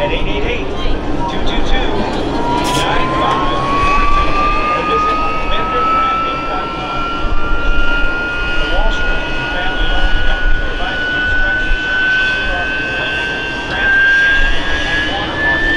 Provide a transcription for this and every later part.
at 888-222-9542 or visit vendorbranding.com. The Wall Street family-owned company providing construction services for building, transportation, and watermarking.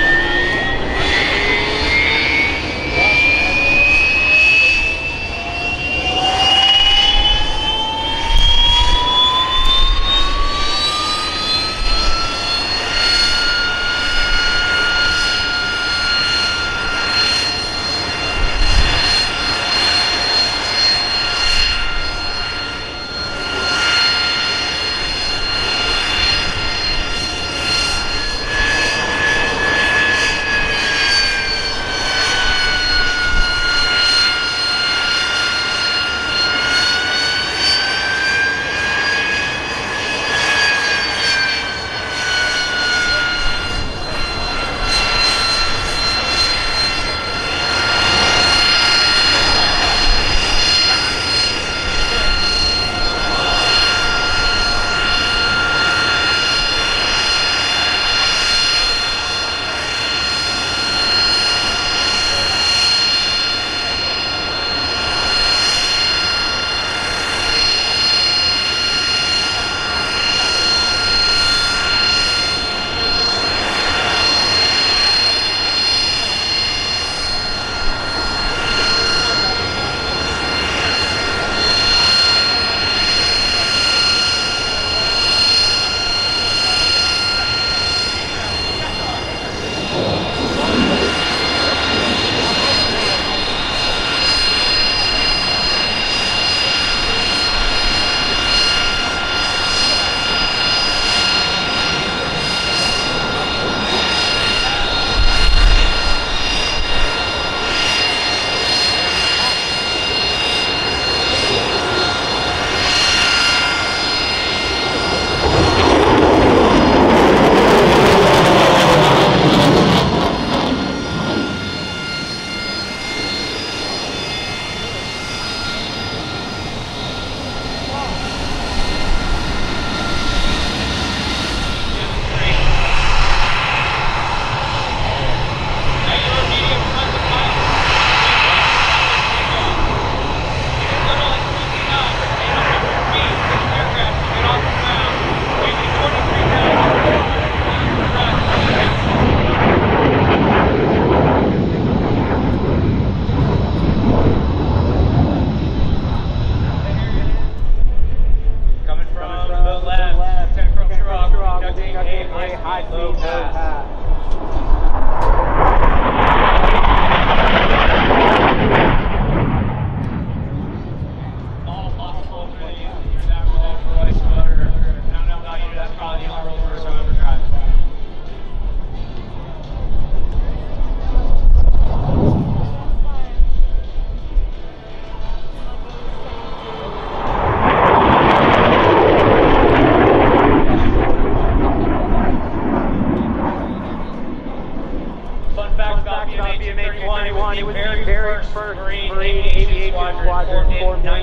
VMA-221, it was the very first Marine Aviation Squadron formed in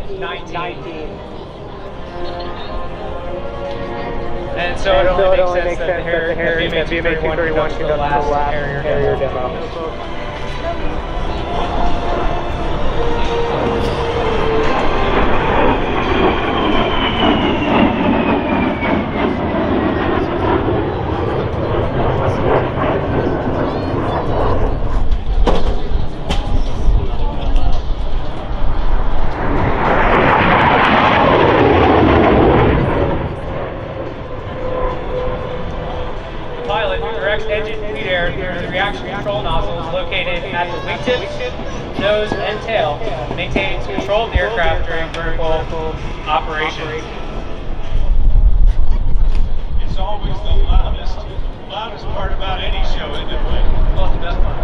1919. And so it only makes sense that the VMA-231 conducted the last Harrier demo. Engine feed air through the reaction control nozzles located at the wingtip, nose, and tail, maintains control of the aircraft during vertical operations. It's always the loudest part about any show, isn't it? Well, it's the best part.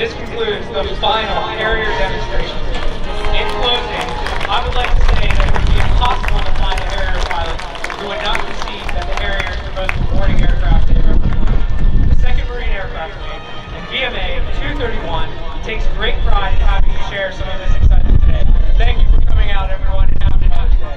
this concludes the final Harrier demonstration. In closing, I would like to say that it would be impossible to fly a Harrier pilot who would not concede that the Harrier is the most rewarding aircraft they've ever flown. The 2nd Marine Aircraft Wing and VMA-231 takes great pride in having you share some of this excitement today. Thank you for coming out, everyone, and have a good day.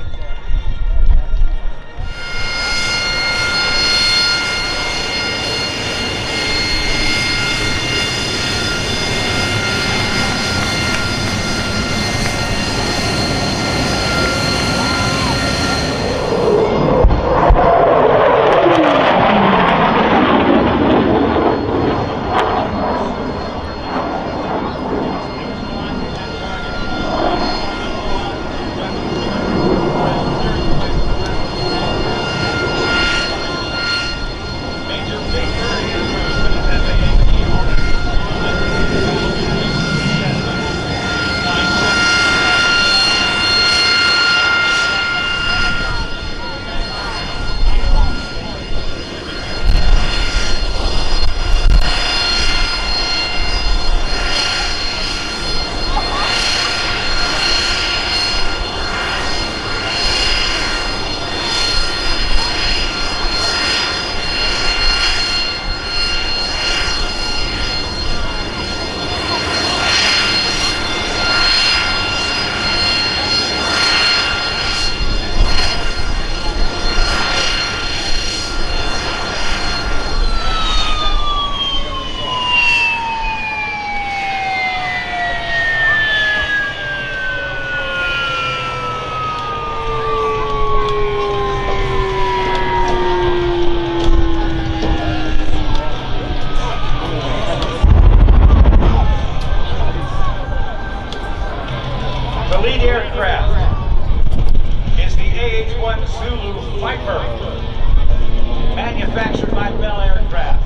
Manufactured by Bell Aircraft.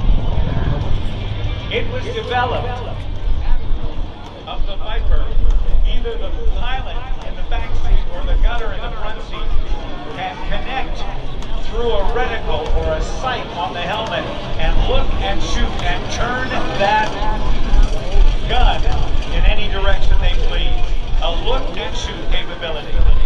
It was developed of the Viper. Either the pilot in the back seat or the gunner in the front seat can connect through a reticle or a sight on the helmet and look and shoot and turn that gun in any direction they please. A look and shoot capability.